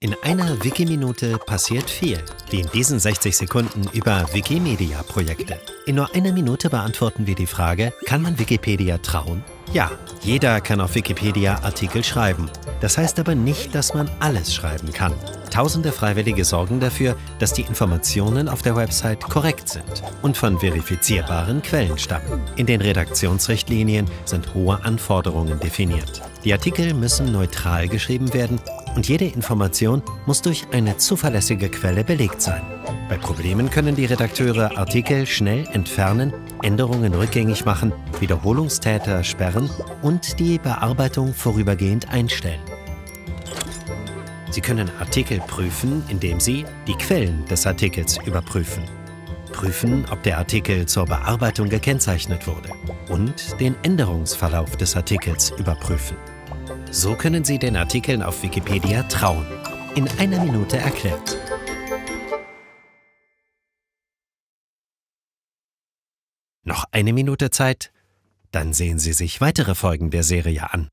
In einer Wikiminute passiert viel, wie in diesen 60 Sekunden über Wikimedia-Projekte. In nur einer Minute beantworten wir die Frage, kann man Wikipedia trauen? Ja, jeder kann auf Wikipedia Artikel schreiben. Das heißt aber nicht, dass man alles schreiben kann. Tausende Freiwillige sorgen dafür, dass die Informationen auf der Website korrekt sind und von verifizierbaren Quellen stammen. In den Redaktionsrichtlinien sind hohe Anforderungen definiert. Die Artikel müssen neutral geschrieben werden und jede Information muss durch eine zuverlässige Quelle belegt sein. Bei Problemen können die Redakteure Artikel schnell entfernen, Änderungen rückgängig machen, Wiederholungstäter sperren und die Bearbeitung vorübergehend einstellen. Sie können Artikel prüfen, indem Sie die Quellen des Artikels überprüfen. Prüfen, ob der Artikel zur Bearbeitung gekennzeichnet wurde. Und den Änderungsverlauf des Artikels überprüfen. So können Sie den Artikeln auf Wikipedia trauen. In einer Minute erklärt. Noch eine Minute Zeit? Dann sehen Sie sich weitere Folgen der Serie an.